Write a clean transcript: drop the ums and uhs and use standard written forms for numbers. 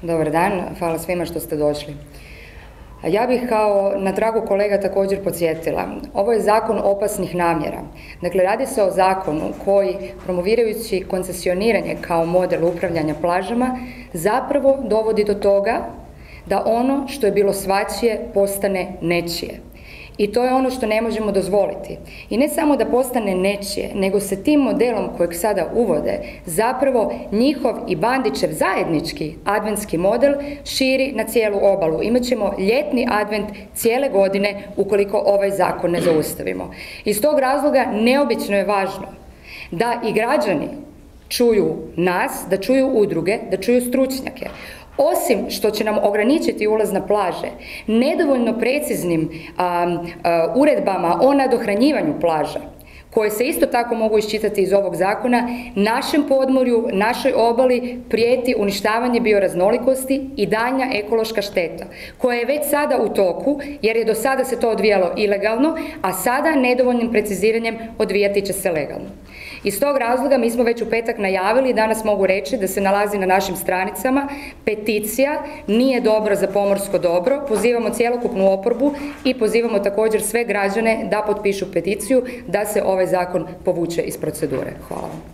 Dobar dan, hvala svima što ste došli. Ja bih kao na tragu kolega također podsjetila. Ovo je zakon opasnih namjera. Dakle, radi se o zakonu koji, promovirajući koncesioniranje kao model upravljanja plažama, zapravo dovodi do toga da ono što je bilo svačije postane nečije. I to je ono što ne možemo dozvoliti. I ne samo da postane nečije, nego se tim modelom kojeg sada uvode, zapravo njihov i bandićev zajednički adventski model širi na cijelu obalu. Imaćemo ljetni advent cijele godine ukoliko ovaj zakon ne zaustavimo. Iz tog razloga neobično je važno da i građani čuju nas, da čuju udruge, da čuju stručnjake. Osim što će nam ograničiti ulaz na plaže, nedovoljno preciznim uredbama o nadohranjivanju plaža, koje se isto tako mogu iščitati iz ovog zakona, našem podmorju, našoj obali prijeti uništavanje bioraznolikosti i daljnja ekološka šteta, koja je već sada u toku, jer je do sada se to odvijalo ilegalno, a sada nedovoljnim preciziranjem odvijati će se legalno. Iz tog razloga mi smo već u petak najavili, danas mogu reći da se nalazi na našim stranicama peticija Nije dobro za pomorsko dobro. Pozivamo cjelokupnu oporbu i pozivamo također sve građane da potpišu peticiju da se ovaj zakon povuče iz procedure. Hvala vam.